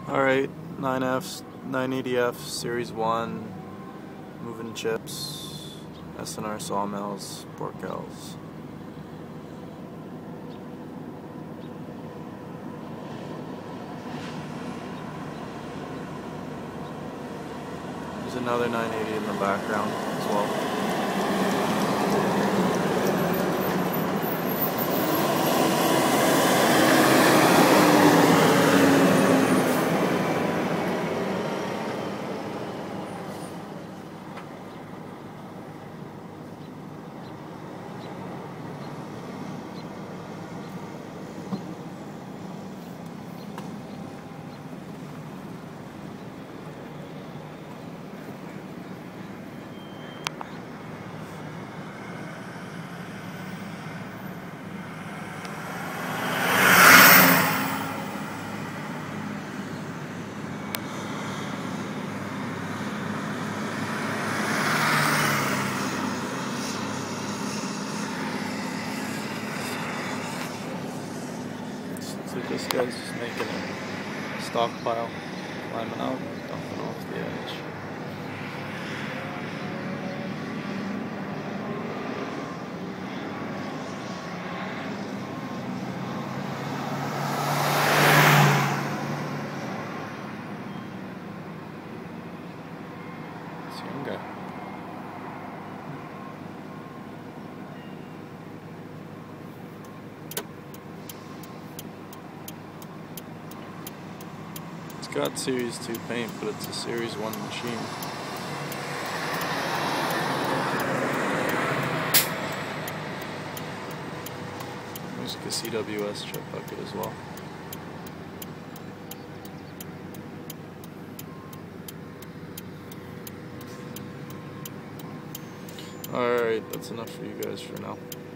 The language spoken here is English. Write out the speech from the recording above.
Alright, 9Fs, 980F, Series 1, moving chips, SNR sawmills, Borkels. There's another 980 in the background as well. So this guy's just making a stockpile, climbing out, dumping off the edge. This young guy. It's got Series 2 paint, but it's a Series 1 machine. There's like a CWS chip bucket as well. Alright, that's enough for you guys for now.